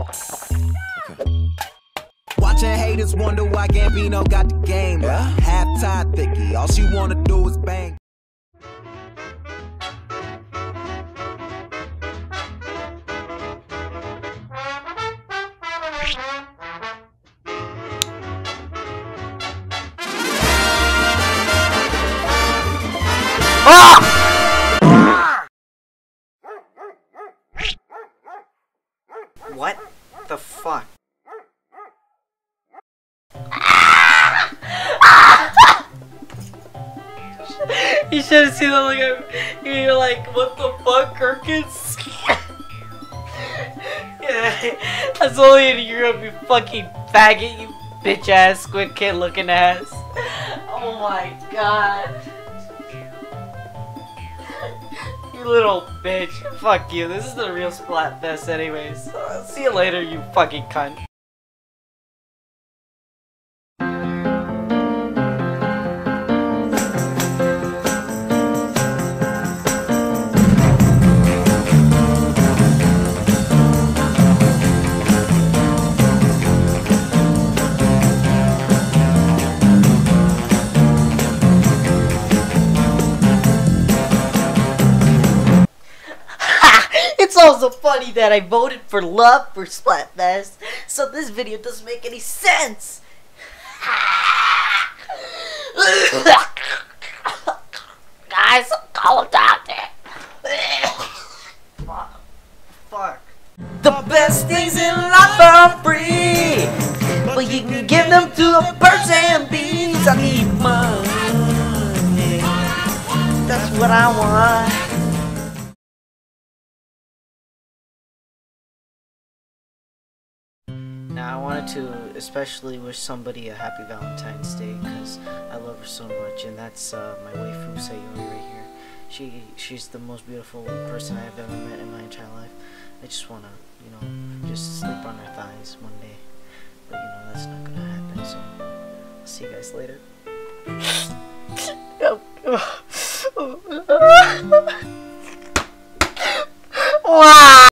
Watching haters wonder why Gambino got the game. Half-time thicky, all she wanna do is bang. What the fuck? You should have seen the look at me. You're like, what the fuck, Kirkins? Yeah, that's only in Europe, you fucking faggot, you bitch ass squid kid looking ass. Oh my god. You little bitch. Fuck you. This is the real Splatfest anyways. See you later, you fucking cunt. It's also funny that I voted for love for Splatfest, so this video doesn't make any sense. Guys, call a doctor. Fuck. The best things in life are free, but you can give them to a birds and bees. I need money. That's what I want. Now I wanted to especially wish somebody a happy Valentine's Day because I love her so much, and that's my waifu Sayori right here. She's the most beautiful person I've ever met in my entire life. I just wanna, you know, just sleep on her thighs one day, but you know that's not gonna happen. So I'll see you guys later. Wow.